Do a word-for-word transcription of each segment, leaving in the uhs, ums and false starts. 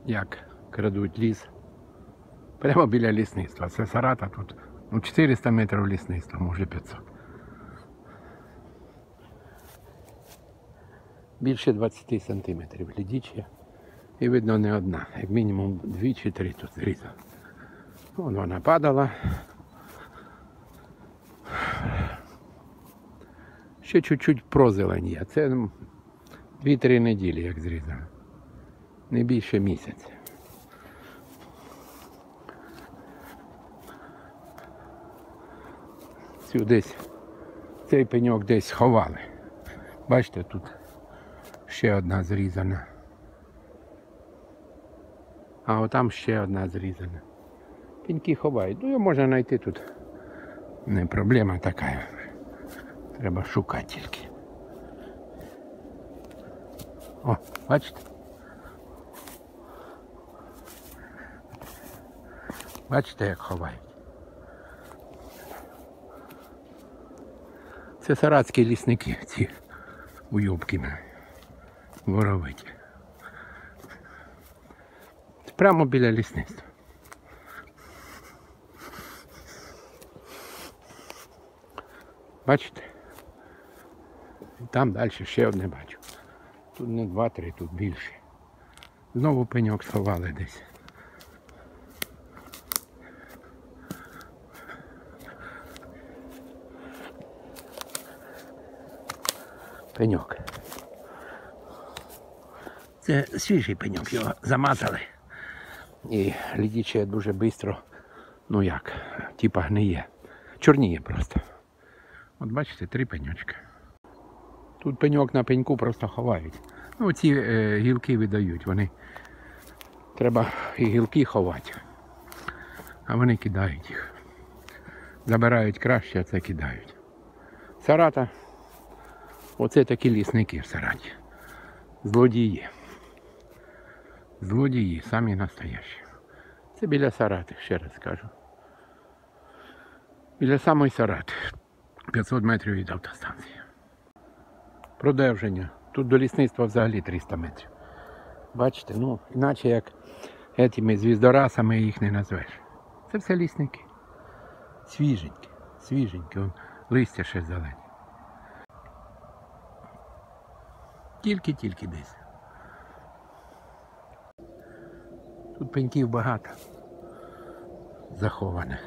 як крадуть ліс. Прямо біля лісництва. Це Сарата тут, ну, чотириста метрів лісництва, може п'ятсот. Більше двадцять сантиметрів лідічя. І видно не одна, як мінімум дві чи три тут зрізали. Вон вона падала. Ще чуть-чуть прозелень є. Це дві-три неділі, як зрізали. Не більше місяця. Цю десь, цей пеньок десь ховали. Бачите, тут ще одна зрізана. А отам ще одна зрізана. Пеньки ховають. Ну, його можна знайти тут. Не проблема така. Треба шукати тільки. О, бачите? Бачите, як ховають? Це саратські лісники, ці уйобки воровиті. Прямо біля лісництва. Бачите? І там далі ще одне бачу. Тут не два-три, тут більше. Знову пеньок сховали десь. Пеньок. Це свіжий пеньок, його замазали. І лідіче дуже швидко, ну як, типа гниє. Чорніє просто. От бачите, три пеньочки. Тут пеньок на пеньку просто ховають. Ну ці е, гілки видають, вони, треба і гілки ховати. А вони кидають їх. Забирають краще, а це кидають. Сарата. Оце такі лісники в Сараті. Злодії. Злодії, самі настоящі. Це біля Сарати, ще раз кажу. Біля самої Сарати. п'ятсот метрів від автостанції. Продовження. Тут до лісництва взагалі триста метрів. Бачите, ну, іначе як етими звіздорасами їх не назвеш. Це все лісники. Свіженькі, свіженькі. Вон, листя ще зелені. Тільки-тільки десь. Тут пеньків багато захованих.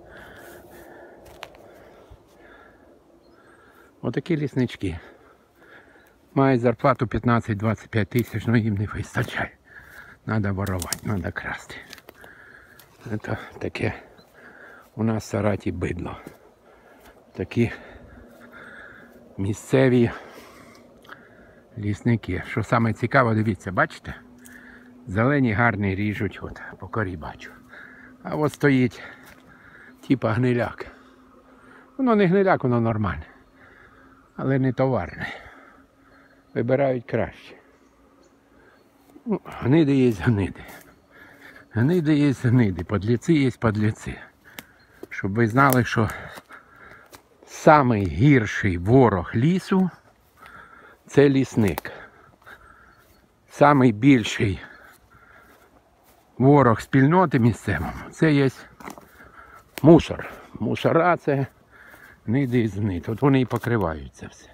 Отакі ліснички. Мають зарплату п'ятнадцять-двадцять п'ять тисяч, але їм не вистачає. Треба воровати, треба красти. Це таке у нас в Сараті бидло. Такі місцеві лісники. Що саме цікаво, дивіться, бачите? Зелені гарні ріжуть, от по корі бачу. А от стоїть типа гниляк. Воно не гниляк, воно нормальне. Але не товарне. Вибирають краще. Ну, гниди є гниди. Гниди є гниди, подліці є подліці. Щоб ви знали, що самий гірший ворог лісу – це лісник. Самий більший ворог спільноти місцевому – це є мусор. Мусора – це гниди із гнид. От вони і покривають це все.